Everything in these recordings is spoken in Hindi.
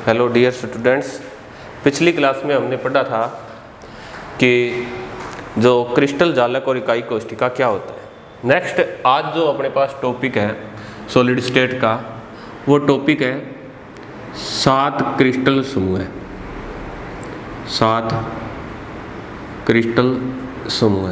हेलो डियर स्टूडेंट्स, पिछली क्लास में हमने पढ़ा था कि जो क्रिस्टल जालक और इकाई कोष्ठिका क्या होता है। नेक्स्ट आज जो अपने पास टॉपिक है सॉलिड स्टेट का, वो टॉपिक है 7 क्रिस्टल समूह। 7 क्रिस्टल समूह,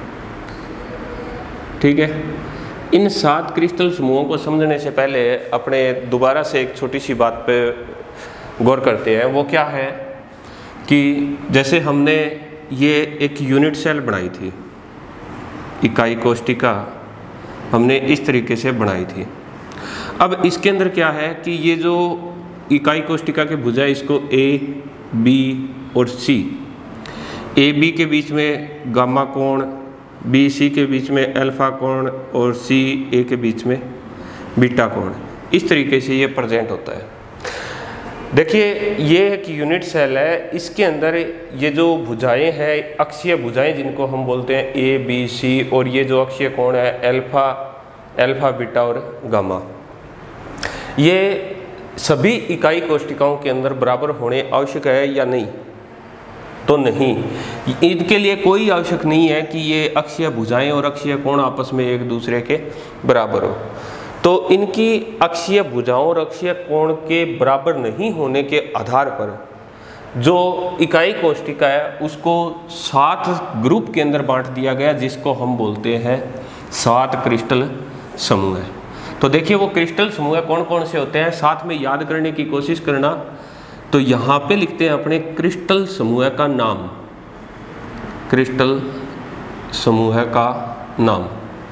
ठीक है। इन 7 क्रिस्टल समूहों को समझने से पहले अपने दोबारा से एक छोटी सी बात पे गौर करते हैं। वो क्या है कि जैसे हमने ये एक यूनिट सेल बनाई थी, इकाई कोष्ठिका हमने इस तरीके से बनाई थी। अब इसके अंदर क्या है कि ये जो इकाई कोष्ठिका के भुजा है, इसको ए, बी और सी, ए बी के बीच में गामा कोण, बी सी के बीच में अल्फा कोण और सी ए के बीच में बीटा कोण, इस तरीके से ये प्रेजेंट होता है। देखिए ये एक यूनिट सेल है, इसके अंदर ये जो भुजाएं हैं, अक्षीय भुजाएं जिनको हम बोलते हैं ए बी सी, और ये जो अक्षीय कोण है अल्फा बीटा और गामा, ये सभी इकाई कोष्ठिकाओं के अंदर बराबर होने आवश्यक है या नहीं? तो नहीं, इनके लिए कोई आवश्यक नहीं है कि ये अक्षीय भुजाएं और अक्षीय कोण आपस में एक दूसरे के बराबर हो। तो इनकी अक्षीय भुजाओं और अक्षीय कोण के बराबर नहीं होने के आधार पर जो इकाई कोष्ठिका है उसको 7 ग्रुप के अंदर बांट दिया गया, जिसको हम बोलते हैं 7 क्रिस्टल समूह है। तो देखिए वो क्रिस्टल समूह कौन कौन से होते हैं, साथ में याद करने की कोशिश करना। तो यहाँ पे लिखते हैं अपने क्रिस्टल समूह का नाम, क्रिस्टल समूह का नाम,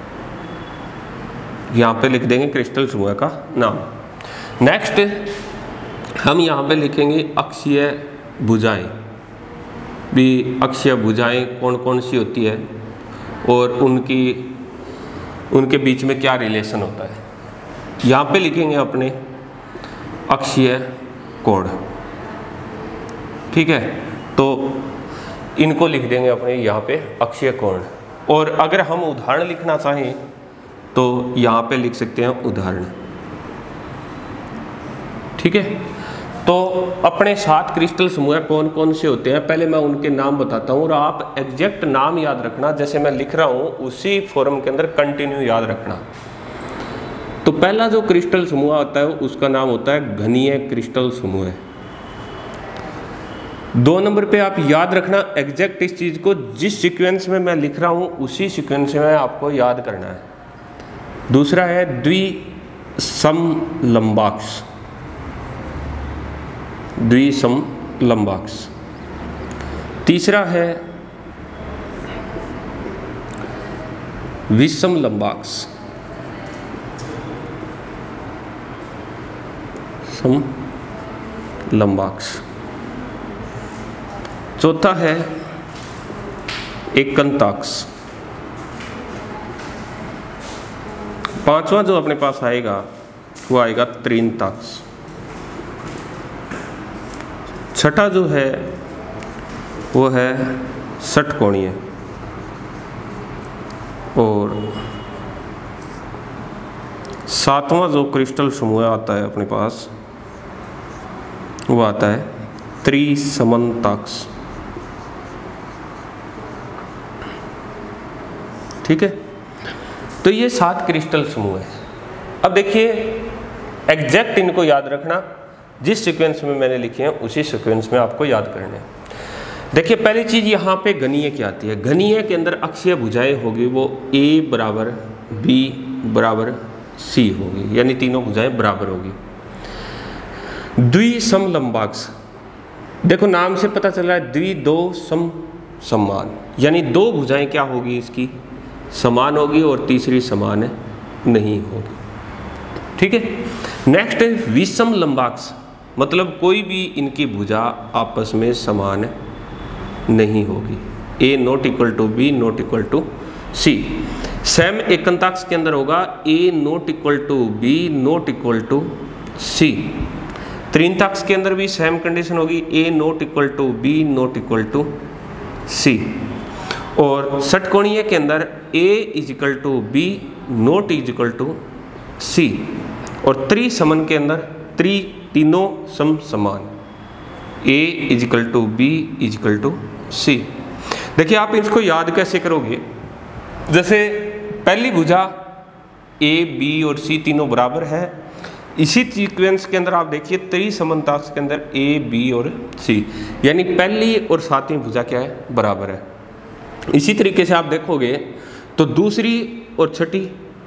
यहाँ पे लिख देंगे क्रिस्टल समूह का नाम। नेक्स्ट हम यहाँ पे लिखेंगे अक्षीय भुजाएं, भी अक्षीय भुजाएं कौन कौन सी होती है और उनके बीच में क्या रिलेशन होता है। यहाँ पे लिखेंगे अपने अक्षीय कोण, ठीक है। तो इनको लिख देंगे अपने यहाँ पे अक्षीय कोण। और अगर हम उदाहरण लिखना चाहें तो यहाँ पे लिख सकते हैं उदाहरण, ठीक है। तो अपने 7 क्रिस्टल समूह कौन कौन से होते हैं, पहले मैं उनके नाम बताता हूँ और आप एग्जैक्ट नाम याद रखना, जैसे मैं लिख रहा हूँ उसी फॉर्म के अंदर कंटिन्यू याद रखना। तो पहला जो क्रिस्टल समूह होता है उसका नाम होता है घनीय क्रिस्टल समूह। 2 नंबर पे आप याद रखना एग्जैक्ट इस चीज को, जिस सीक्वेंस में मैं लिख रहा हूँ उसी सीक्वेंस में आपको याद करना है। दूसरा है द्विसमलंबाक्ष, द्विसमलंबाक्ष। तीसरा है विषमलंबाक्ष, समलंबाक्ष। चौथा है एकंताक्ष। 5वां जो अपने पास आएगा वो आएगा त्रिंताक्ष। 6ठा जो है वो है षटकोणीय। और 7वां जो क्रिस्टल समूह आता है अपने पास वो आता है त्रिसमन्ताक्ष, ठीक है। तो ये 7 क्रिस्टल समूह है। अब देखिए एग्जैक्ट इनको याद रखना, जिस सीक्वेंस में मैंने लिखे हैं उसी सीक्वेंस में आपको याद करने हैं। देखिए पहली चीज यहाँ पे घनीय की आती है। घनीय के अंदर अक्षीय भुजाएं होगी वो ए बराबर बी बराबर सी होगी, यानी तीनों भुजाएं बराबर होगी। द्विसमलंबाक्ष, देखो नाम से पता चल रहा है द्वि, 2 सम समान, यानी 2 भुजाएं क्या होगी इसकी समान होगी और तीसरी समान नहीं होगी, ठीक है। नेक्स्ट है विषमलंबाक्ष, मतलब कोई भी इनकी भुजा आपस में समान नहीं होगी, A not equal to B not equal to C. Same एकंताक्ष के अंदर होगा A not equal to B not equal to C. त्रिंताक्ष के अंदर भी सेम कंडीशन होगी, A not equal to B not equal to C. और षटकोणीय के अंदर A is equal to B not is equal to C. और त्रिसमन के अंदर तीनों समान, A is equal to B is equal to C। देखिए आप इसको याद कैसे करोगे, जैसे पहली भुजा A, B और C तीनों बराबर है, इसी सीक्वेंस के अंदर आप देखिए त्रिसमांताक्ष के अंदर A, B और C, यानी पहली और सातवीं भुजा क्या है, बराबर है। इसी तरीके से आप देखोगे तो दूसरी और छठी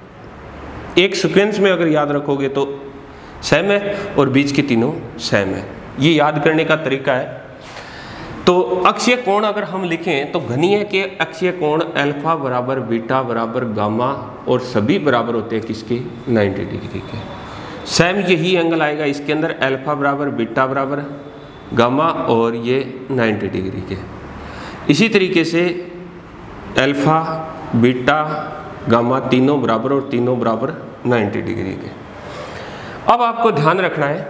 एक सीक्वेंस में अगर याद रखोगे तो सेम है और बीच की तीनों सेम है। ये याद करने का तरीका है। तो अक्षीय कोण अगर हम लिखें तो घनीय के अक्षीय कोण अल्फा बराबर बीटा बराबर गामा और सभी बराबर होते हैं किसके, 90 डिग्री के। सेम यही एंगल आएगा इसके अंदर, अल्फा बराबर बीटा बराबर गामा और ये 90 डिग्री के। इसी तरीके से अल्फा बीटा गामा तीनों बराबर और तीनों बराबर 90 डिग्री के। अब आपको ध्यान रखना है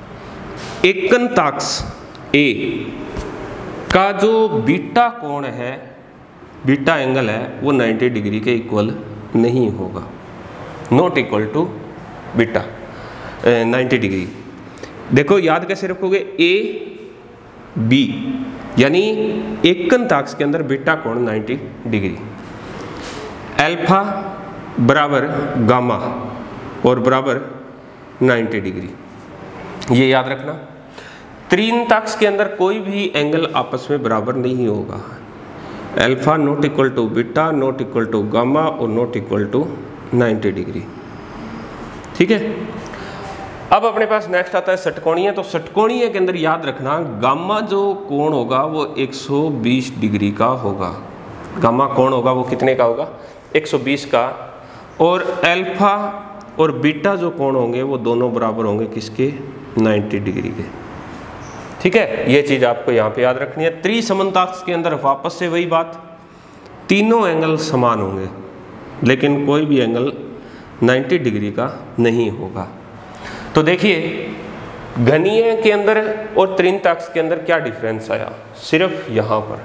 एकंताक्ष A का जो बीटा कोण है, बीटा एंगल है, वो 90 डिग्री के इक्वल नहीं होगा, not equal to beta 90 degree. देखो याद कैसे रखोगे, A B यानी एकंताक्ष के अंदर बीटा कोण 90 डिग्री, अल्फा बराबर गामा और बराबर 90 डिग्री, ये याद रखना। त्रिनताक्ष के अंदर कोई भी एंगल आपस में बराबर नहीं होगा, alpha not equal to beta not equal to gamma और नॉट इक्वल टू 90 डिग्री, ठीक है। अब अपने पास नेक्स्ट आता है षटकोणीय। तो षटकोणीय के अंदर याद रखना गामा जो कोण होगा वो 120 डिग्री का होगा, गामा कोण होगा वो कितने का होगा, 120 का, और अल्फा और बीटा जो कोण होंगे वो दोनों बराबर होंगे किसके, 90 डिग्री के, ठीक है। ये चीज आपको यहाँ पे याद रखनी है। त्रिसमांताक्ष के अंदर वापस से वही बात, तीनों एंगल समान होंगे लेकिन कोई भी एंगल 90 डिग्री का नहीं होगा। तो देखिए घनीय के अंदर और त्रिनताक्ष के अंदर क्या डिफरेंस आया, सिर्फ यहाँ पर।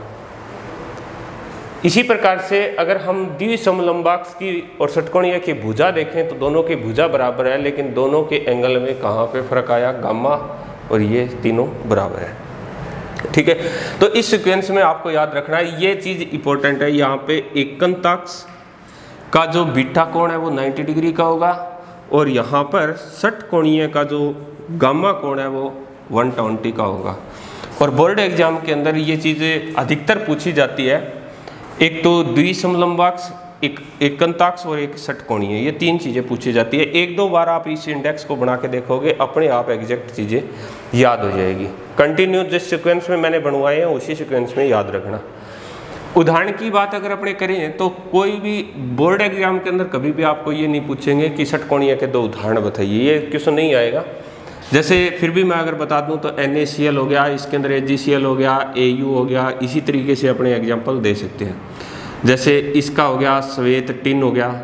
इसी प्रकार से अगर हम द्विसमलंबाक्ष की और षटकोणीय की भुजा देखें तो दोनों की भुजा बराबर है, लेकिन दोनों के एंगल में कहाँ पे फर्क आया, गामा और ये तीनों बराबर है, ठीक है। तो इस सीक्वेंस में आपको याद रखना है, ये चीज इंपॉर्टेंट है। यहाँ पे एकंताक्ष का जो बीटा कोण है वो 90 डिग्री का होगा और यहाँ पर षटकोणीय का जो गामा कोण है वो 120 का होगा। और बोर्ड एग्जाम के अंदर ये चीज़ें अधिकतर पूछी जाती है, एक तो द्विसमलंबाक्ष, एक एकंताक्ष और एक षटकोणीय, ये तीन चीज़ें पूछी जाती है। एक दो बार आप इस इंडेक्स को बना के देखोगे, अपने आप एग्जैक्ट चीज़ें याद हो जाएगी। कंटिन्यू जिस सीक्वेंस में मैंने बनवाए हैं उसी सीक्वेंस में याद रखना। उदाहरण की बात अगर अपने करें तो कोई भी बोर्ड एग्जाम के अंदर कभी भी आपको ये नहीं पूछेंगे कि षटकोणीय के दो उदाहरण बताइए, ये क्वेश्चन नहीं आएगा। जैसे फिर भी मैं अगर बता दूं तो NaCl हो गया, इसके अंदर AgCl हो गया, Au हो गया, इसी तरीके से अपने एग्जाम्पल दे सकते हैं। जैसे इसका हो गया श्वेत टिन हो गया,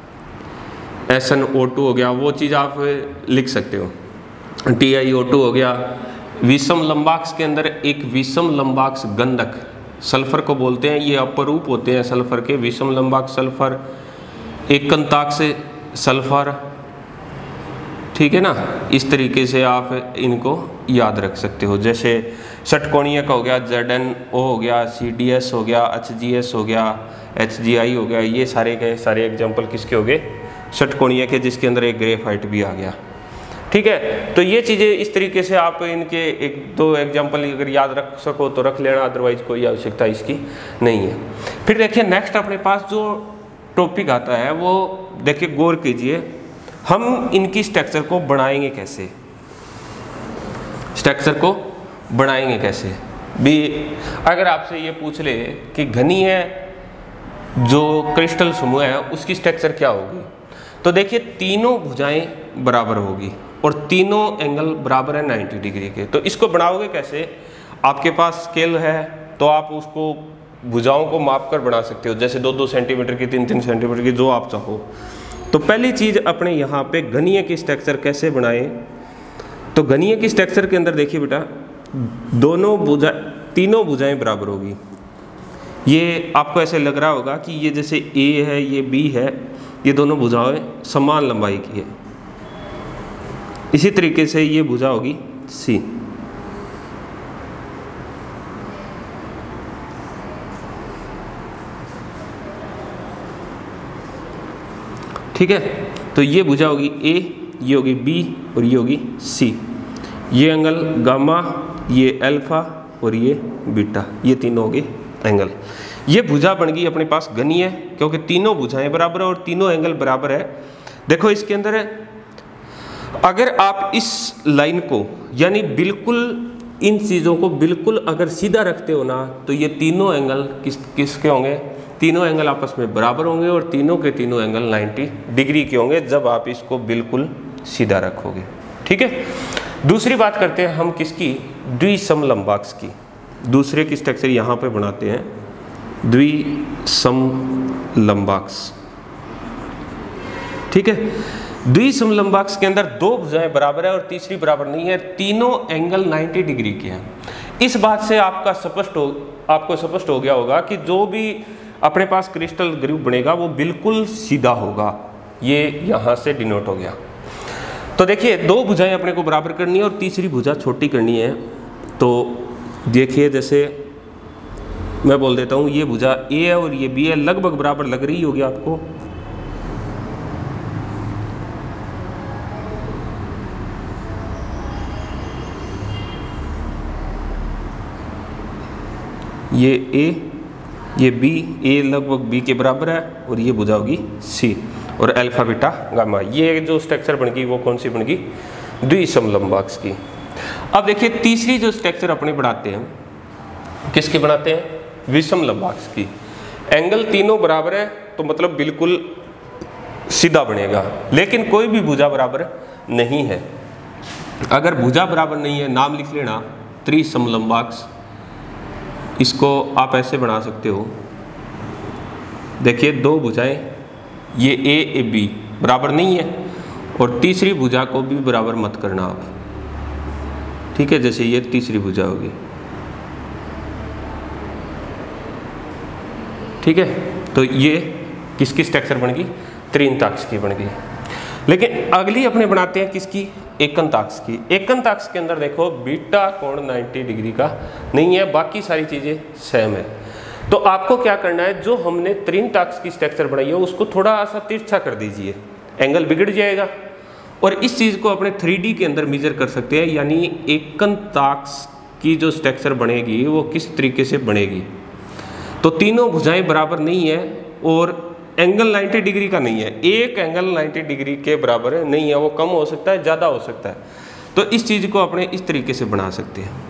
SnO2 हो गया, वो चीज़ आप लिख सकते हो। TiO2 हो गया। विषम लंबाक्ष के अंदर एक विषम लंबाक्ष गंधक सल्फर को बोलते हैं, ये अपरूप होते हैं सल्फर के, विषम लंबाक्ष सल्फर, एकंताक्ष सल्फर, ठीक है ना। इस तरीके से आप इनको याद रख सकते हो। जैसे षटकोणीय का हो गया ZnO हो गया, CdS हो गया, HgS हो गया, HgI हो गया, ये सारे के सारे एग्जाम्पल किसके हो गए, षटकोणीय के, जिसके अंदर एक ग्रेफाइट भी आ गया, ठीक है। तो ये चीज़ें इस तरीके से आप इनके एक दो एग्जाम्पल अगर याद रख सको तो रख लेना, अदरवाइज कोई आवश्यकता इसकी नहीं है। फिर देखिए नेक्स्ट अपने पास जो टॉपिक आता है वो देखिए गौर कीजिए, हम इनकी स्ट्रक्चर को बनाएंगे कैसे, स्ट्रक्चर को बनाएंगे कैसे भी। अगर आपसे ये पूछ ले कि घनीय जो क्रिस्टल समूह है उसकी स्ट्रक्चर क्या होगी, तो देखिए तीनों भुजाएं बराबर होगी और तीनों एंगल बराबर है 90 डिग्री के। तो इसको बनाओगे कैसे, आपके पास स्केल है तो आप उसको भुजाओं को माप कर बना सकते हो, जैसे 2-2 सेंटीमीटर की, 3-3 सेंटीमीटर की, जो आप चाहो। तो पहली चीज़ अपने यहाँ पे घनीय की स्ट्रक्चर कैसे बनाएं, तो घनीय की स्ट्रक्चर के अंदर देखिए बेटा, तीनों भुजाएं बराबर होगी। ये आपको ऐसे लग रहा होगा कि ये जैसे A है, ये B है, ये दोनों भुजाएं समान लंबाई की है, इसी तरीके से ये भुजा होगी सी। ठीक है, तो ये भुजा होगी ए, ये होगी बी और ये होगी सी। ये एंगल गामा, ये अल्फा और ये बीटा, ये तीनों हो गए एंगल। ये भुजा बन गई अपने पास घनी है, क्योंकि तीनों भुजाएं बराबर है और तीनों एंगल बराबर है। देखो इसके अंदर है, अगर आप इस लाइन को यानी बिल्कुल इन चीज़ों को बिल्कुल अगर सीधा रखते हो ना, तो ये तीनों एंगल किसके होंगे? तीनों एंगल आपस में बराबर होंगे और तीनों के तीनों एंगल 90 डिग्री के होंगे जब आप इसको बिल्कुल सीधा रखोगे। ठीक है, दूसरी बात करते हैं हम किसकी? द्विसमलंबाक्स की। दूसरे की स्ट्रक्चर यहाँ पे बनाते हैं, द्विसमलंबाक्स। ठीक है, द्विसमलंबाक्स के अंदर दो भुजाएं बराबर है और तीसरी बराबर नहीं है, तीनों एंगल 90 डिग्री के हैं। इस बात से आपको स्पष्ट हो गया होगा कि जो भी अपने पास क्रिस्टल ग्रुप बनेगा वो बिल्कुल सीधा होगा। ये यहाँ से डिनोट हो गया। तो देखिए, दो भुजाएं अपने को बराबर करनी है और तीसरी भुजा छोटी करनी है। तो देखिए, जैसे मैं बोल देता हूँ, ये भुजा ए है और ये बी है, लगभग बराबर लग रही होगी आपको। ये ए, ये बी, ए लगभग बी के बराबर है और ये भुजा होगी सी और अल्फा बीटा गामा। ये जो स्ट्रक्चर बन गई वो कौन सी बन गई? द्विसमलंबाक्स की। अब देखिए, तीसरी जो स्ट्रक्चर अपने बनाते हैं, किसकी बनाते हैं? विषमलंबाक्स की। एंगल तीनों बराबर है तो मतलब बिल्कुल सीधा बनेगा, लेकिन कोई भी भुजा बराबर नहीं है। अगर भुजा बराबर नहीं है, नाम लिख लेना त्रिसमलंबाक्स। इसको आप ऐसे बना सकते हो, देखिए दो भुजाएं, ये ए बी बराबर नहीं है और तीसरी भुजा को भी बराबर मत करना आप। ठीक है, जैसे ये तीसरी भुजा होगी। ठीक है, तो ये किसकी स्ट्रक्चर बन गई? त्रिंताक्ष की बन गई। लेकिन अगली अपने बनाते हैं किसकी? एकंताक्ष की। एकंताक्ष के अंदर देखो, बीटा कोण 90 डिग्री का नहीं है, बाकी सारी चीजें सेम है। तो आपको क्या करना है, जो हमने त्रिंताक्ष की स्ट्रक्चर बनाई है उसको थोड़ा सा तिरछा कर दीजिए, एंगल बिगड़ जाएगा। और इस चीज को अपने 3D के अंदर मेजर कर सकते हैं, यानी एकंताक्ष की जो स्ट्रक्चर बनेगी वो किस तरीके से बनेगी। तो तीनों भुजाएं बराबर नहीं है और एंगल 90 डिग्री का नहीं है, एक एंगल 90 डिग्री के बराबर नहीं है, वो कम हो सकता है, ज़्यादा हो सकता है। तो इस चीज़ को अपने इस तरीके से बना सकते हैं।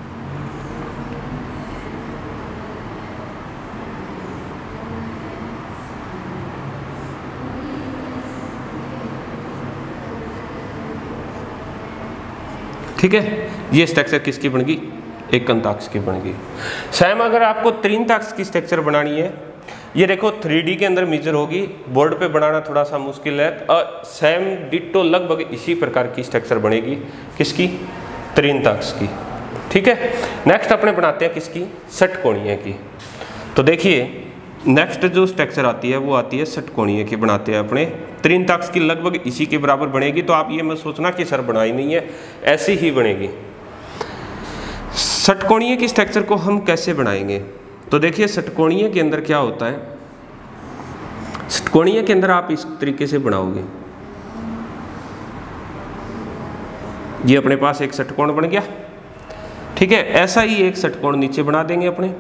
ठीक है, ये स्ट्रक्चर किसकी बन गई? एकंताक्ष की बन गई। सेम अगर आपको त्रिंताक्ष की स्ट्रक्चर बनानी है, ये देखो 3D के अंदर मेजर होगी, बोर्ड पे बनाना थोड़ा सा मुश्किल है। और सेम डिट्टो लगभग इसी प्रकार की स्ट्रक्चर बनेगी, किसकी? त्रिंताक्ष की। ठीक है, नेक्स्ट अपने बनाते हैं किसकी? षटकोणीय की। तो देखिए, नेक्स्ट जो स्ट्रक्चर आती है वो आती है षटकोणीय की बनाते हैं अपने। त्रिंताक्ष की लगभग इसी के बराबर बनेगी, तो आप ये मत सोचना कि सर बनाई नहीं है, ऐसी ही बनेगी। षटकोणीय की स्ट्रक्चर को हम कैसे बनाएंगे? तो देखिए, षटकोणीय के अंदर क्या होता है, षटकोणीय के अंदर आप इस तरीके से बनाओगे। ये अपने पास एक षटकोण बन गया। ठीक है, ऐसा ही एक षटकोण नीचे बना देंगे अपने।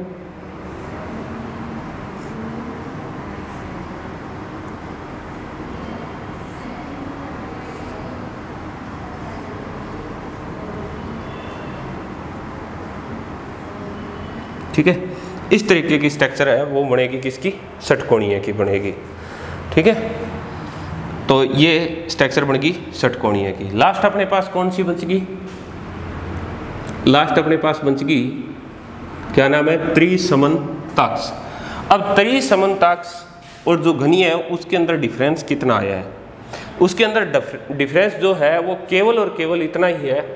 ठीक है, इस तरीके की स्ट्रक्चर है वो बनेगी किसकी? षटकोणीय की बनेगी। ठीक है, तो ये स्ट्रक्चर बन गई षटकोणीय की। लास्ट अपने पास कौन सी बच गई? लास्ट अपने पास बच गई, क्या नाम है? त्रिसमनताक्ष। अब त्रिसमनताक्ष और जो घनी है उसके अंदर डिफरेंस कितना आया है? उसके अंदर डिफरेंस जो है वो केवल और केवल इतना ही है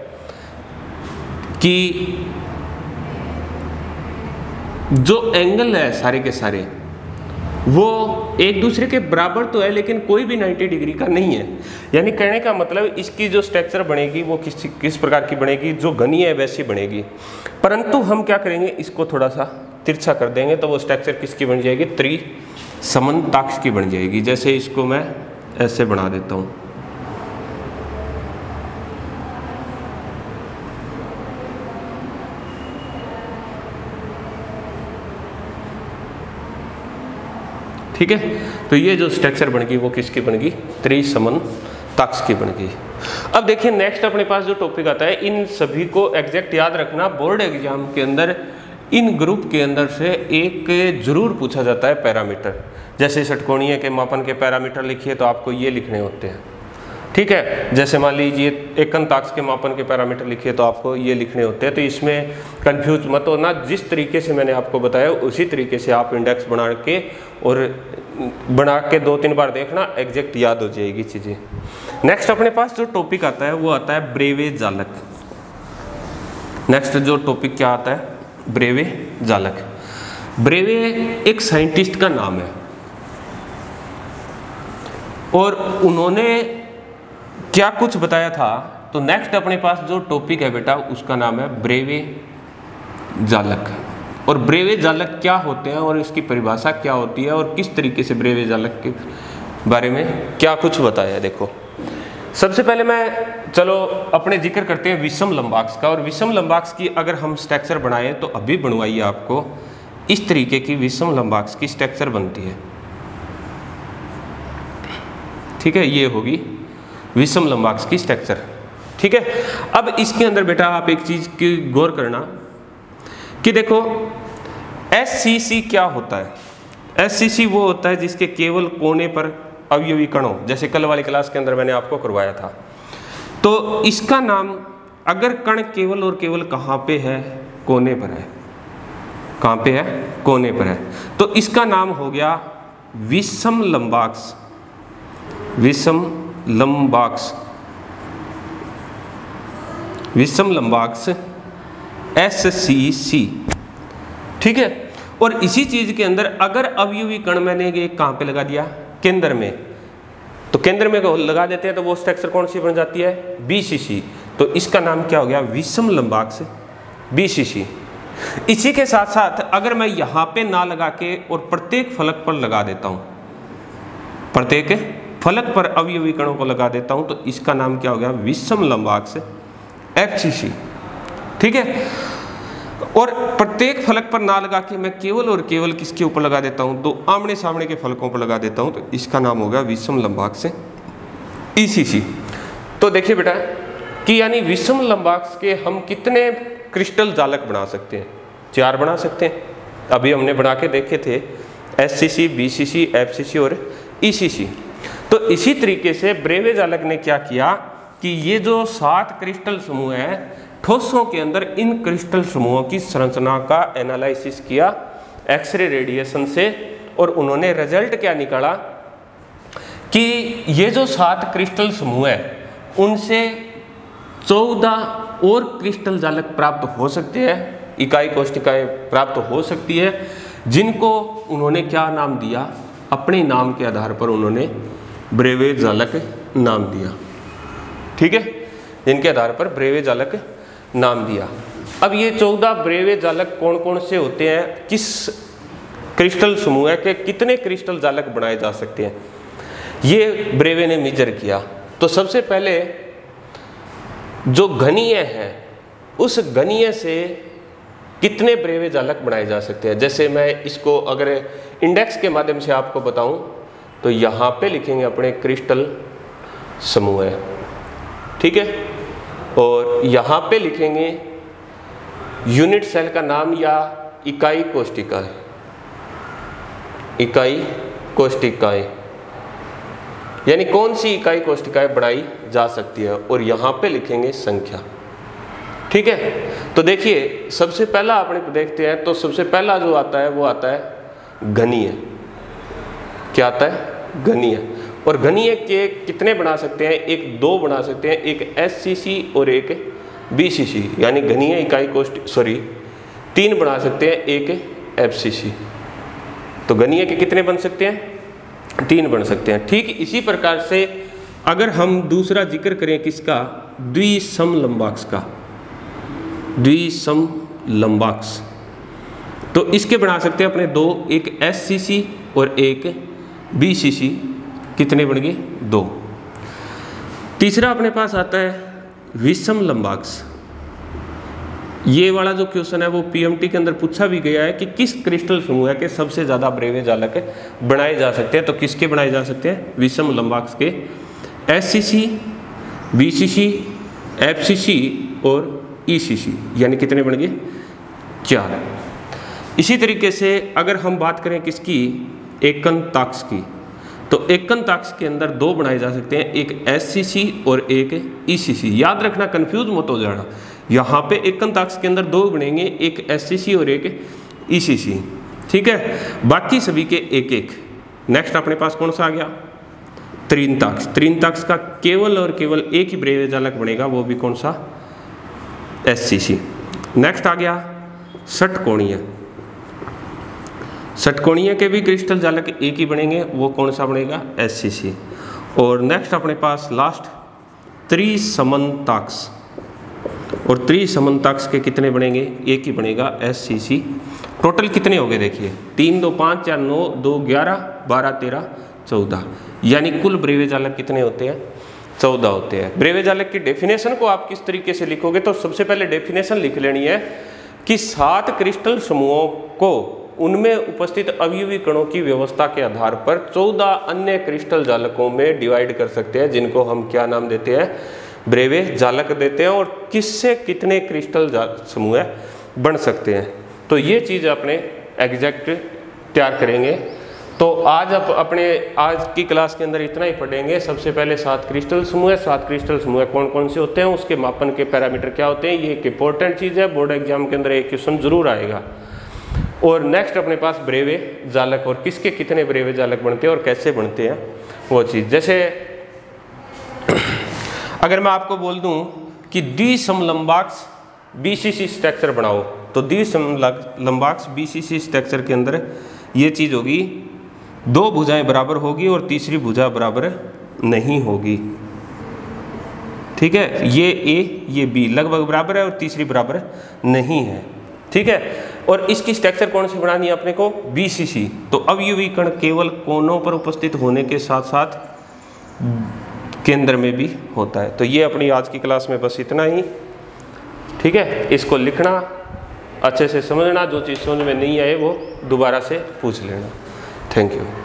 कि जो एंगल है सारे के सारे वो एक दूसरे के बराबर तो है लेकिन कोई भी 90 डिग्री का नहीं है। यानी कहने का मतलब इसकी जो स्ट्रक्चर बनेगी वो किस प्रकार की बनेगी, जो घनी है वैसी बनेगी। परंतु हम क्या करेंगे, इसको थोड़ा सा तिरछा कर देंगे तो वो स्ट्रक्चर किसकी बन जाएगी, त्रिसमन्ताक्ष की बन जाएगी। जैसे इसको मैं ऐसे बना देता हूँ, ठीक है। तो ये जो स्ट्रक्चर बन गई वो किसकी बन गई, त्रिसमन्ताक्ष की बन गई। अब देखिए नेक्स्ट अपने पास जो टॉपिक आता है, इन सभी को एग्जैक्ट याद रखना, बोर्ड एग्जाम के अंदर इन ग्रुप के अंदर से एक जरूर पूछा जाता है पैरामीटर। जैसे षटकोणीय के मापन के पैरामीटर लिखिए तो आपको ये लिखने होते हैं, ठीक है। जैसे मान लीजिए एकंताक्ष के मापन के पैरामीटर लिखिए तो आपको ये लिखने होते हैं। तो इसमें कंफ्यूज मत होना, जिस तरीके से मैंने आपको बताया उसी तरीके से आप इंडेक्स बना के 2-3 बार देखना, एग्जैक्ट याद हो जाएगी चीज़ें। नेक्स्ट अपने पास जो टॉपिक आता है वो आता है ब्रेवे जालक। नेक्स्ट जो टॉपिक क्या आता है, ब्रेवे जालक। ब्रेवे एक साइंटिस्ट का नाम है और उन्होंने क्या कुछ बताया था। तो नेक्स्ट अपने पास जो टॉपिक है बेटा उसका नाम है ब्रेवे जालक। और ब्रेवे जालक क्या होते हैं और इसकी परिभाषा क्या होती है और किस तरीके से ब्रेवे जालक के बारे में क्या कुछ बताया है। देखो सबसे पहले चलो अपने जिक्र करते हैं विषम लंबाक्ष का। और विषम लंबाक्ष की अगर हम स्ट्रक्चर बनाए तो अभी बनवाइए, आपको इस तरीके की विषम लंबाक्ष की स्ट्रक्चर बनती है, ठीक है। ये होगी विषम लंबाक्ष की स्ट्रक्चर, ठीक है। अब इसके अंदर बेटा आप एक चीज की गौर करना कि देखो SCC क्या होता है। SCC वो होता है जिसके केवल कोने पर अवयवी कण हो, जैसे कल वाली क्लास के अंदर मैंने आपको करवाया था। तो इसका नाम, अगर कण केवल और केवल कहाँ पे है, कोने पर है। कहाँ पे है, कोने पर है, तो इसका नाम हो गया विषम लंबाक्ष। विषम लंबाक्ष, विषम लंबाक्ष SCC, ठीक है। और इसी चीज के अंदर अगर अवयवी कण मैंने ये कहाँ पे लगा दिया, केंद्र में, तो केंद्र में लगा देते हैं तो वो स्ट्रक्चर कौन सी बन जाती है, BCC। तो इसका नाम क्या हो गया, विषम लंबाक्ष BCC। इसी के साथ साथ अगर मैं यहाँ पे ना लगा के और प्रत्येक फलक पर लगा देता हूँ, प्रत्येक फलक पर अवयवी कणों को लगा देता हूँ, तो इसका नाम क्या हो गया, विषम लंबाक्ष FCC, ठीक है। और प्रत्येक फलक पर ना लगा के मैं केवल और केवल किसके ऊपर लगा देता हूँ, तो आमने सामने के फलकों पर लगा देता हूँ, तो इसका नाम हो गया विषम लंबाक्ष ECC। तो देखिए बेटा कि यानी विषम लंबाक्ष के हम कितने क्रिस्टल जालक बना सकते हैं, 4 बना सकते हैं। अभी हमने बना के देखे थे SCC, BCC, FCC और ECC। तो इसी तरीके से ब्रेवे जालक ने क्या किया कि ये जो 7 क्रिस्टल समूह हैं ठोसों के अंदर, इन क्रिस्टल समूहों की संरचना का एनालिसिस किया एक्सरे रेडिएशन से, और उन्होंने रिजल्ट क्या निकाला कि ये जो 7 क्रिस्टल समूह है उनसे 14 और क्रिस्टल जालक प्राप्त हो सकते हैं, इकाई कोशिकाएं प्राप्त हो सकती है, जिनको उन्होंने क्या नाम दिया, अपने नाम के आधार पर उन्होंने ब्रेवे जालक नाम दिया, ठीक है। इनके आधार पर ब्रेवे जालक नाम दिया। अब ये 14 ब्रेवे जालक कौन कौन से होते हैं, किस क्रिस्टल समूह है के कितने क्रिस्टल जालक बनाए जा सकते हैं, ये ब्रेवे ने मेजर किया। तो सबसे पहले जो घनीय है उस घनीय से कितने ब्रेवे जालक बनाए जा सकते हैं। जैसे मैं इसको अगर इंडेक्स के माध्यम से आपको बताऊं तो यहाँ पे लिखेंगे अपने क्रिस्टल समूह है, ठीक है। और यहाँ पे लिखेंगे यूनिट सेल का नाम या इकाई कोशिकाएं, इकाई कोशिकाएं यानी कौन सी इकाई कोशिकाएं बनाई जा सकती है, और यहाँ पे लिखेंगे संख्या, ठीक है। तो देखिए सबसे पहला अपने देखते हैं, तो सबसे पहला जो आता है वो आता है घनीय। क्या आता है, घनीय। और घनीय के कितने बना सकते हैं, एक 2 बना सकते हैं, एक SCC और एक BCC, यानी घनीय इकाई 3 बना सकते हैं, एक FCC। तो तो गणीय के कितने बन सकते हैं? 3 बन सकते हैं। ठीक इसी प्रकार से अगर हम दूसरा जिक्र करें किसका? द्विसमलंबाक्स का, द्विसमलंबाक्स, तो इसके बना सकते हैं अपने 2, एक SCC और एक BCC, कितने बन गए? 2। तीसरा अपने पास आता है विषमलंबाक्स। ये वाला जो क्वेश्चन है वो PMT के अंदर पूछा भी गया है कि किस क्रिस्टल समूह के सबसे ज़्यादा ब्रेवे जालक बनाए जा सकते हैं। तो किसके बनाए जा सकते हैं? विषमलंबाक्स के, SCC, BCC, FCC और ECC, यानी कितने बन गए? 4। इसी तरीके से अगर हम बात करें किसकी? एकंताक्ष की, तो एकंताक्ष के अंदर 2 बनाए जा सकते हैं, एक SCC और एक ECC। याद रखना, कंफ्यूज मत हो जाना, यहाँ पे एकंताक्ष के अंदर 2 बनेंगे, एक SCC और एक ECC, ठीक है। बाकी सभी के एक एक। नेक्स्ट अपने पास कौन सा आ गया? त्रिंताक्ष। त्रिंताक्ष का केवल और केवल एक ही ब्रेवे जालक बनेगा, वो भी कौन सा? SCC। नेक्स्ट आ गया षटकोणीय। षटकोणीय के भी क्रिस्टल जालक एक ही बनेंगे, वो कौन सा बनेगा? SCC। और नेक्स्ट अपने पास लास्ट त्रिसमन्ताक्ष, और त्रिसमन्ताक्ष के कितने बनेंगे? एक ही बनेगा, SCC। टोटल कितने हो गए देखिए? 3, 2, 5, 4, 9, 2, 11, 12, 13, 14, यानी कुल ब्रेवे जालक कितने होते हैं? 14 होते हैं। ब्रेवे जालक की डेफिनेशन को आप किस तरीके से लिखोगे? तो सबसे पहले डेफिनेशन लिख लेनी है कि 7 क्रिस्टल समूहों को उनमें उपस्थित अवयवी कणों की व्यवस्था के आधार पर 14 अन्य क्रिस्टल जालकों में डिवाइड कर सकते हैं, जिनको हम क्या नाम देते हैं? ब्रेवे जालक देते हैं। और किससे कितने क्रिस्टल समूह बन सकते हैं, तो ये चीज़ अपने एग्जैक्ट तैयार करेंगे। तो आज आज की क्लास के अंदर इतना ही पढ़ेंगे। सबसे पहले 7 क्रिस्टल समूह, 7 क्रिस्टल समूह कौन कौन से होते हैं, उसके मापन के पैरामीटर क्या होते हैं, ये एक इंपॉर्टेंट चीज़ है, बोर्ड एग्जाम के अंदर एक क्वेश्चन जरूर आएगा। और नेक्स्ट अपने पास ब्रेवे जालक और किसके कितने ब्रेवे जालक बनते हैं और कैसे बनते हैं वो चीज़। जैसे अगर मैं आपको बोल दूं कि द्विसमलंबाक्स BCC स्ट्रक्चर बनाओ, तो द्विसमलंबाक्स BCC स्ट्रक्चर के अंदर ये चीज़ होगी, 2 भुजाएं बराबर होगी और तीसरी भुजा बराबर नहीं होगी, ठीक है। ये A ये B लगभग बराबर है और तीसरी बराबर नहीं है, ठीक है। और इसकी स्ट्रक्चर कौन सी बनानी है अपने को? BCC। तो अवयवी कण केवल कोनों पर उपस्थित होने के साथ साथ केंद्र में भी होता है। तो ये अपनी आज की क्लास में बस इतना ही, ठीक है। इसको लिखना, अच्छे से समझना, जो चीज़ समझ में नहीं आए वो दोबारा से पूछ लेना। Thank you.